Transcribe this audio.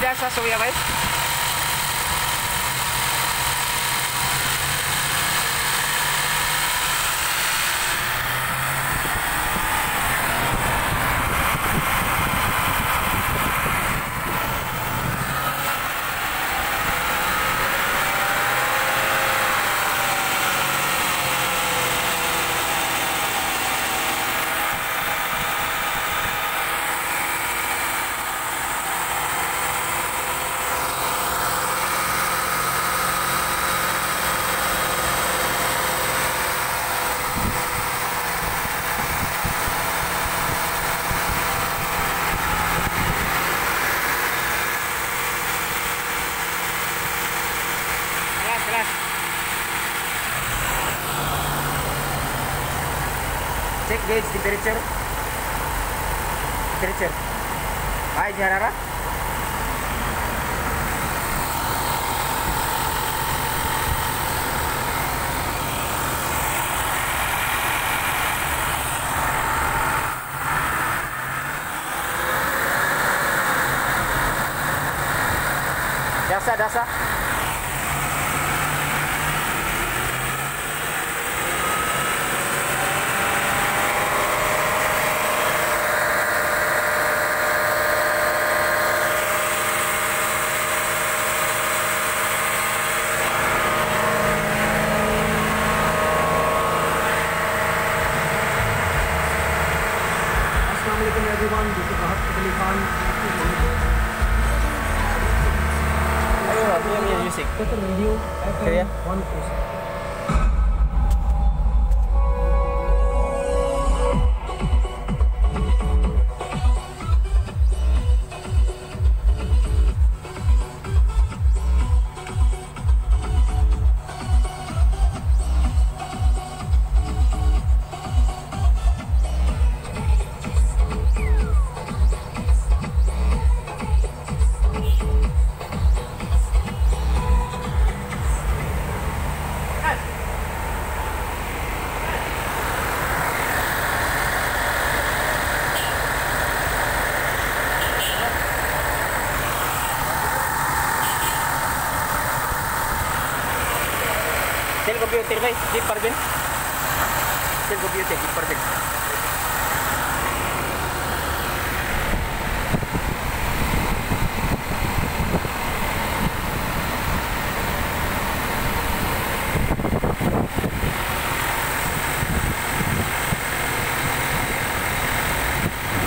जैसा सोया भाई check gauge temperature hai Jarara dasa Assalamualaikum everyone, this is Rahat Ali Khan. ayo punya music Total radio Kaya? FM 106. Sel computer भाई keep कर दिन cell computer keep कर दिन